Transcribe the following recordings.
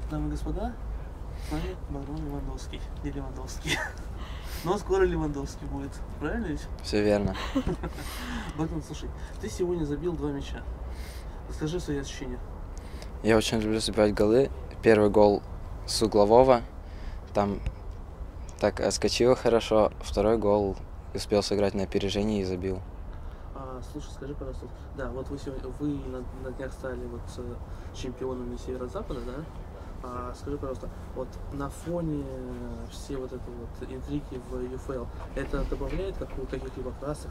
Дамы и господа, с нами Богдан Левандовский. Не Левандовский. Но скоро Левандовский будет. Правильно ведь? Все верно. Богдан, слушай, ты сегодня забил 2 мяча. Расскажи свои ощущения. Я очень люблю забивать голы. Первый гол с углового. Там так отскочил хорошо. Второй гол успел сыграть на опережении и забил. Слушай, скажи, пожалуйста, да, вот вы на днях стали чемпионами Северо-Запада, да? Скажи, пожалуйста, вот на фоне всей вот этой вот интриги в ЮФЛ, это добавляет каких-либо красок?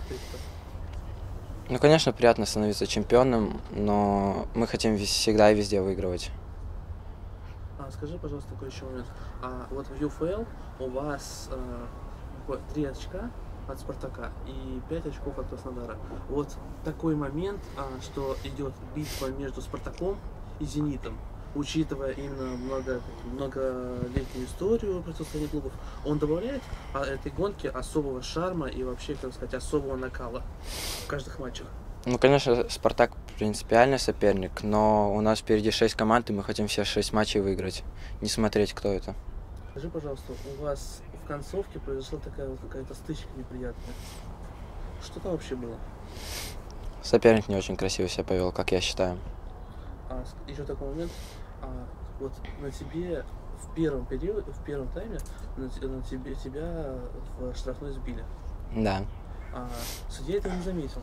Ну, конечно, приятно становиться чемпионом, но мы хотим всегда и везде выигрывать. Скажи, пожалуйста, такой еще момент. Вот в ЮФЛ у вас 3 очка от Спартака и 5 очков от Краснодара. Вот такой момент, что идет битва между Спартаком и Зенитом, учитывая именно многолетнюю историю противостояния клубов, он добавляет этой гонке особого шарма и вообще, как сказать, особого накала в каждых матчах? Ну, конечно, Спартак принципиальный соперник, но у нас впереди 6 команд, и мы хотим все 6 матчей выиграть, не смотреть, кто это. Скажи, пожалуйста, у вас в концовке произошла такая вот какая-то стычка неприятная. Что там вообще было? Соперник не очень красиво себя повел, как я считаю. Еще такой момент. Вот на тебе в первом тайме тебя в штрафной сбили. Да. Судья этого не заметил.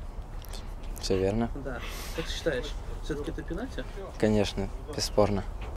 Все верно. Да. Как ты считаешь, все-таки это пенальти? Конечно, бесспорно.